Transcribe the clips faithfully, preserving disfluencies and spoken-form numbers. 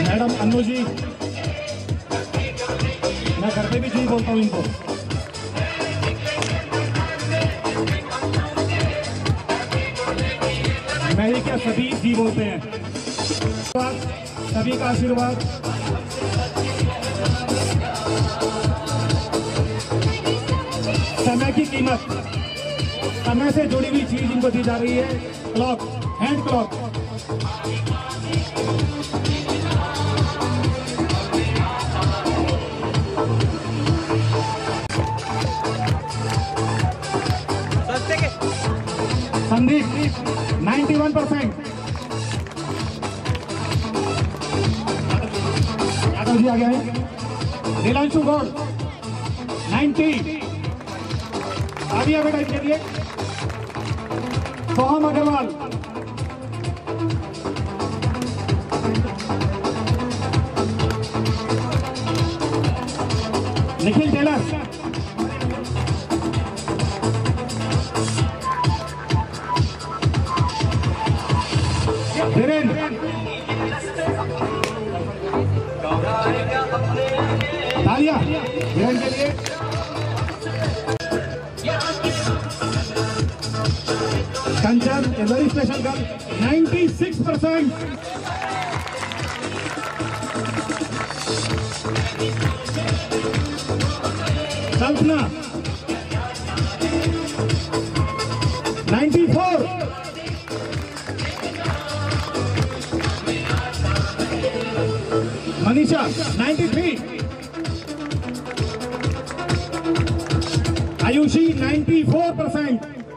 Madam Annu जी, मैं घर पे भी जी बोलता हूँ इनको। मैं ही क्या, सभी जी बोलते हैं। सभी का आशीर्वाद। समय की कीमत, समय से जुड़ी हुई चीज इनको दी जा रही है। Clock, hand clock. संदीप इक्यानवे परसेंट। यादव जी आ गया है। नीलांशु गौड़ नब्बे। आदिया बेटा इसके लिए। सोहम अग्रवाल। निखिल टेलर। धीरेन्द्र। तालिया धीरेन्द्र के लिए। Kanchan, a very special girl, छियानवे परसेंट। कल्पना चौरानवे। मनीषा तिरानवे। आयुषी चौरानवे परसेंट।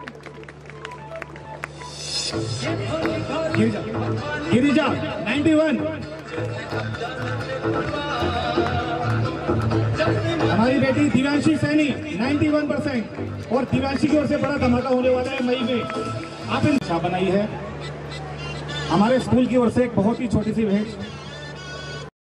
गिरिजा गिरिजा इक्यानवे। हमारी बेटी दिव्यांशी सैनी इक्यानवे परसेंट। और दिव्यांशी की ओर से बड़ा धमाका होने वाला है मई में। आप इन बनाई है हमारे स्कूल की ओर से एक बहुत ही छोटी सी भेंट।